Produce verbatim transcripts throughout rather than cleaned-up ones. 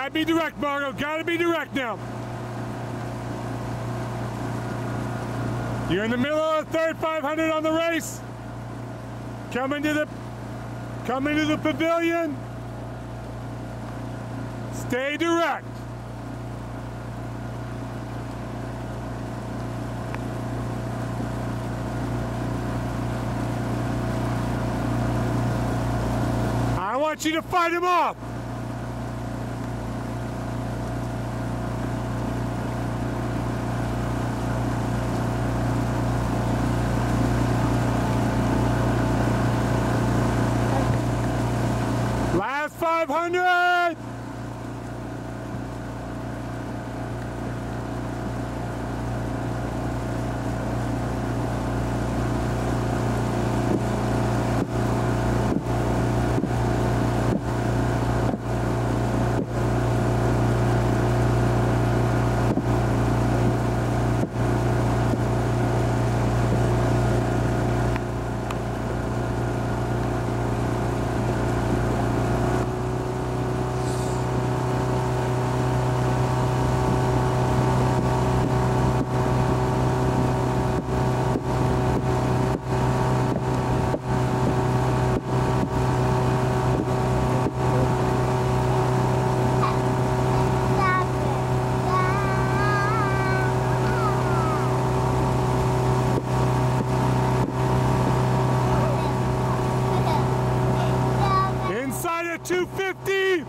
Gotta be direct, Margot. Gotta be direct now. You're in the middle of the third five hundred on the race. Coming to the, coming to the pavilion. Stay direct. I want you to fight him off. Last five hundred. two fifty.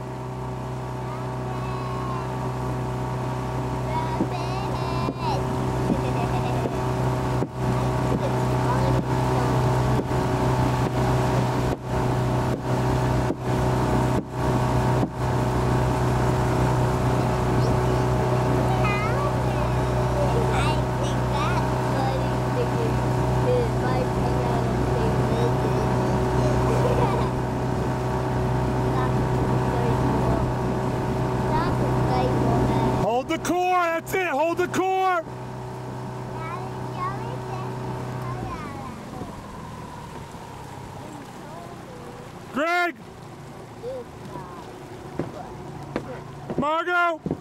Hold the core, that's it, hold the core. Greg! Margot!